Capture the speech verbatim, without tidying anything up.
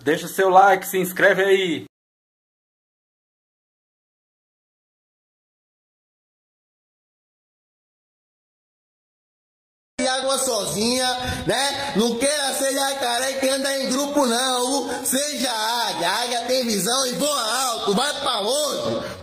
Deixa seu like, se inscreve aí. Água sozinha, né? Não queira ser jacaré que anda em grupo não. Seja águia, águia tem visão e voa alto, vai pra longe.